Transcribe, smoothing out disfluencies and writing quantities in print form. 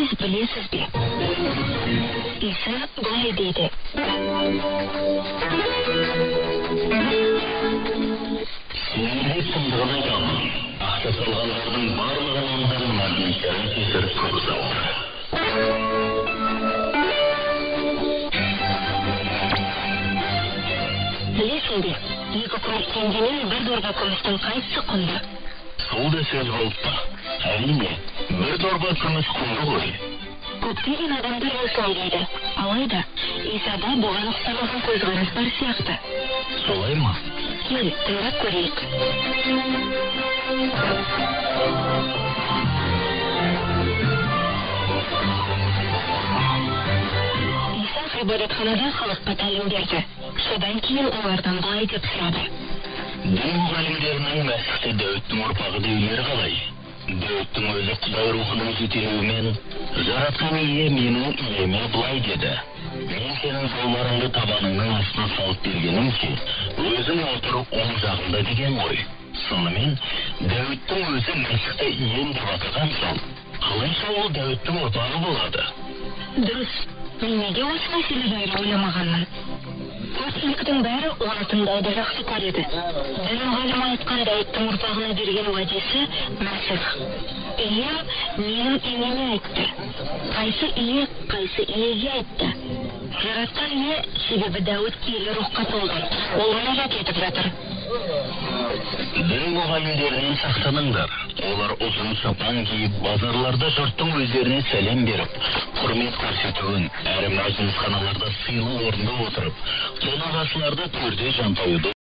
Сіз білесіз бе? Иса былай дейді. Сенімдік сұмдығын айтамын. Ақша салғандардың барлығын ондан магнитерін кесіріп көп зауыр. Білесің бе? 2 күміс теңгенің 1 дорба күмістің қайсысы құнды? Сол да сөз болып па? Әрине, 1 дорба күміс құнды ғой. Көптеген адамдар осылай дейді. Алайда, Исада бұған ұқсамаған көзқарас бар сияқты. Солай ма? Кел, тыңдап көрейік. Иса ғибадатханада халыққа тәлім берді. Содан кейін олардан былай деп сұрады. Дін мұғалімдерінің Мәсіхті Дәуіттің ұрпағы деулері қалай? Дәуіттің өзі Құдай рухының жетелеуімен, жаратқан ие менің иеме былай деді. Мен сенің жолдарыңды табаныңның астына салып бергенімше, өзің отыр оң жағында деген ғой. Сонымен, Дәуіттің өзі Мәсіхті ием деп атаған соң, қалайша ол Дәуіттің ұрпағы болады? Дұрыс. Мен неге осы мәселе жайлы ойламағанмын? Көпшіліктің бәрі оны тыңдауды жақсы көреді. Дін мұғалімі айтқан Дәуіттің ұрпағына берген уәдесі Мәсіх. Ием менің иеме айтты. Қайсы ие, қайсы иеге айтты. Жаратқан ие себебі Дәуіт киелі рухқа толған. Ол мұнажат етіп жатыр. Дін мұғалімдерінен сақтаныңдар. Олар ұзын шапан киіп, базарларда жұрттың өздеріне сәлем беріп, құрмет көрсетуін, әрі мәжілісханаларда сыйлы орында отырып, қонақасыларда төрде жантаюды